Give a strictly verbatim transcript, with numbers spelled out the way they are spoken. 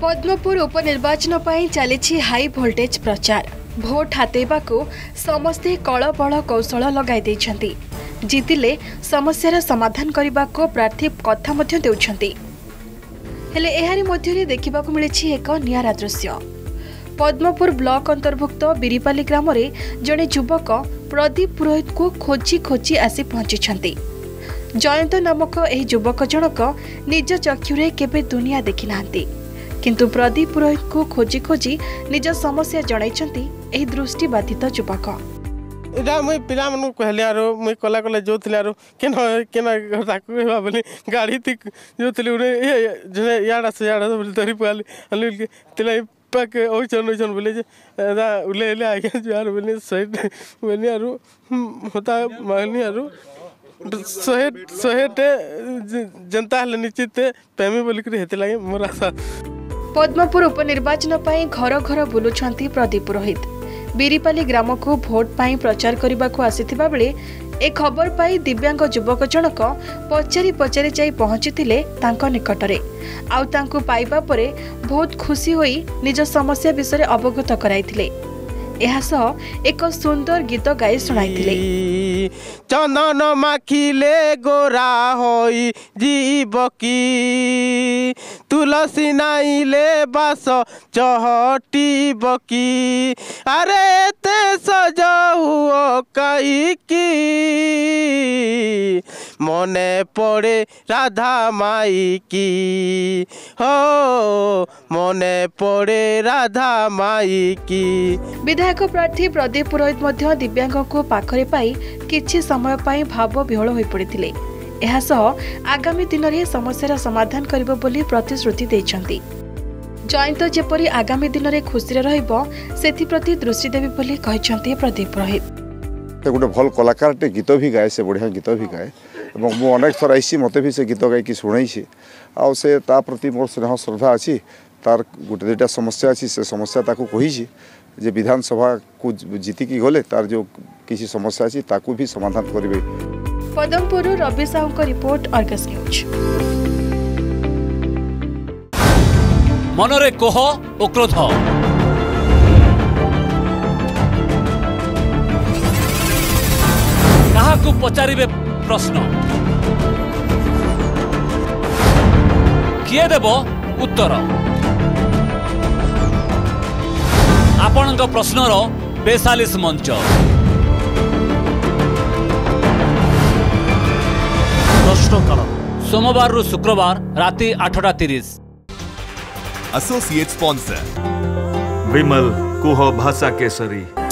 पद्मपुर उपनिर्वाचन पर चली हाई वोल्टेज प्रचार। भोट हातेबा को समस्ते कल बल कौशल लगाई जितिले समस्यार समाधान करने को प्रार्थी कथा देउछंती। हेले एहारी मध्य देखा मिली एक नियारा दृश्य। पद्मपुर ब्लॉक अंतर्भुक्त बिरीपाली ग्राम रे जड़े युवक प्रदीप पुरोहित को खोजी खोजी आसी पहुंची। जयंत नामक यह युवक जनक निज चक्षुरे केबे दुनिया देखि नांती, किंतु प्रदीप पुरोहित को खोजी खोजी निज समस्या जणाइछंती एही दृष्टिबाधित युवक। इटा मुई पिला मन कहले आरो मुई कला कला जो थिले आरो केन केन ताकू हेबा बोली गाड़ी थी जो थिले उरे जे याडा से याडा बोली तरी पाली अली तिलाई पाक ओइछन ओइछन बोले जे दा उले ले आगे यार बोली साइड बोली आरो होता मानी आरो सहेट सहेटे जनता हले निश्चित प्रेमी बोली कर हेते लागे मोर आशा। पद्मपुर उपनिर्वाचन पर घर घर बुलुछंती प्रदीप पुरोहित। बिरीपाली ग्राम को भोट पाई प्रचार करने को आसीथिबा बेले ए खबर पाई दिव्यांग युवक जनक पचारि पचारि जाई पहुंचीथिले तांको निकटरे। आउ तांको पाइबा परे बहुत खुशी होई निज समस्या विषय अवगत कराइथिले। एहा सह एक सुंदर गीत गाई सुनाइथिले। चंदन माखिले गोरा होई जीवकी, तुलसी नाइले बास चहटी बकी, अरे ते सजाऊ कई की मने पड़े राधा माई की, हो मने पड़े राधा माई की। विधायक प्रार्थी प्रदीप पुरोहित मध्य दिव्यांग को पाखरे पाई किछि समय पाई भाव विहल होई पड़िथिले। एहा सह आगामी दिन में समस्यार समाधान करिबो बोली प्रतिश्रुति दैछंती। जयंत जेपरी आगामी दिन में खुशी रहिबो सेथि प्रति दृष्टि देबी बोली कहिसंती प्रदीप पुरोहित। गोटे भल कलाकार टे गीत भी गाए, से बढ़िया गीत भी गाए और मु अनेक थर आई मते भी से गीत गाई शुणाई आ से ता प्रति मोर स्नेह श्रद्धा अच्छी। तार गोटे दुटा समस्या अच्छी, से समस्या ताकू कही जे विधानसभा को जीतिकी गले तार जो किसी समस्या अच्छी ताकू भी समाधान करेंगे। पदमपुर रवि साहू का रिपोर्ट, अर्गस न्यूज। मनरे कोह और क्रोध, काहाकू पचारिबे प्रश्न, किए देब उत्तर। आपणक प्रश्नर बेचालीस मंच प्रश्नकाल सोमवार रु शुक्रवार राति आठटा तीस। एसोसिएट स्पॉन्सर विमल कुह भाषा केसरी।